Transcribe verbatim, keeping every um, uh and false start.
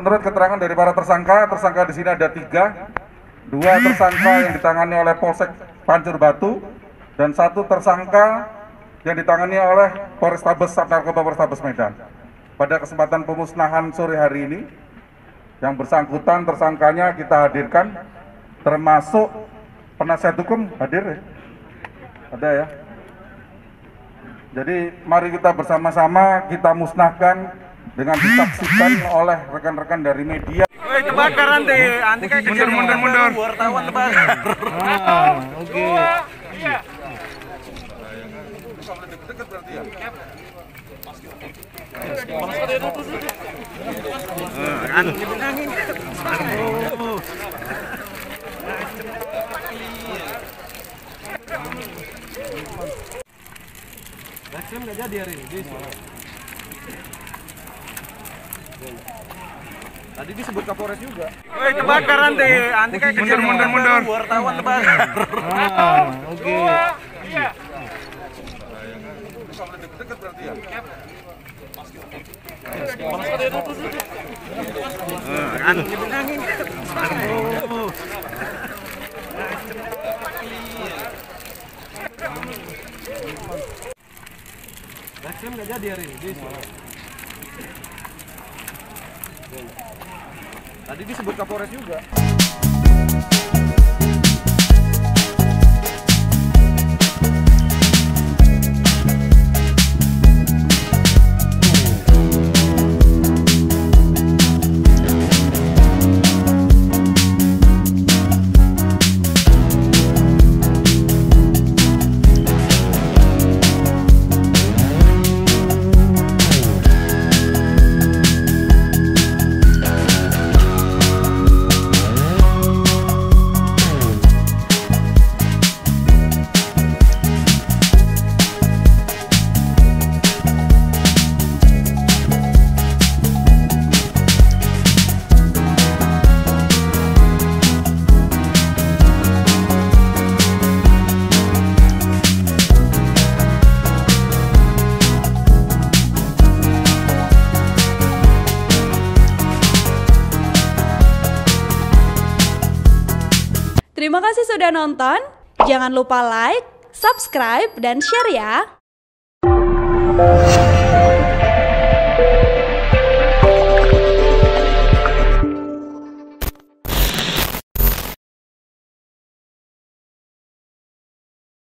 Menurut keterangan dari para tersangka, tersangka di sini ada tiga, dua tersangka yang ditangani oleh Polsek Pancur Batu dan satu tersangka yang ditangani oleh Polrestabes Sat Narkoba Polrestabes Medan. Pada kesempatan pemusnahan sore hari ini, yang bersangkutan tersangkanya kita hadirkan, termasuk penasihat hukum hadir ya? Ada ya? Jadi mari kita bersama-sama kita musnahkan dengan disaksikan oleh rekan-rekan dari media. Woi, kebakar nanti, nanti kayak mundur, mundur, mundur. Wartawan terbakar. Ah, oke. Iya. Dekat berarti ya? Nasdem nggak jadi hari ini. Tadi disebut Kapolres juga. Woi, kebakar nanti, nanti kayak mundur, mundur, mundur. Wartawan terbakar. Ah, oke. Iya. Dekat berarti ya? Nasdem nggak jadi hari ini. Tadi disebut Kapolres juga. Terima kasih sudah nonton. Jangan lupa like, subscribe, dan share ya.